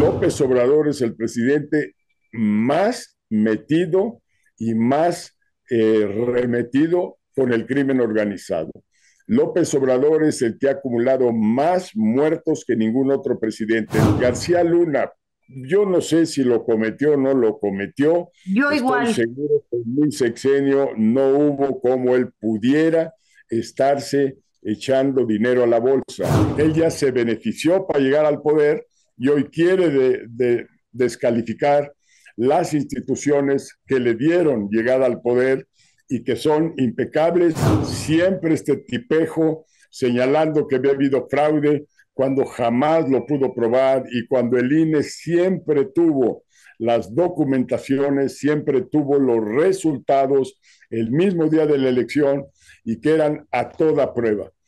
López Obrador es el presidente más metido y más remetido con el crimen organizado. López Obrador es el que ha acumulado más muertos que ningún otro presidente. García Luna, yo no sé si lo cometió o no lo cometió. Yo Estoy igual. seguro que en un sexenio no hubo como él pudiera estarse echando dinero a la bolsa. Él ya se benefició para llegar al poder y hoy quiere descalificar las instituciones que le dieron llegada al poder y que son impecables. Siempre este tipejo señalando que había habido fraude cuando jamás lo pudo probar y cuando el INE siempre tuvo las documentaciones, siempre tuvo los resultados el mismo día de la elección y que eran a toda prueba.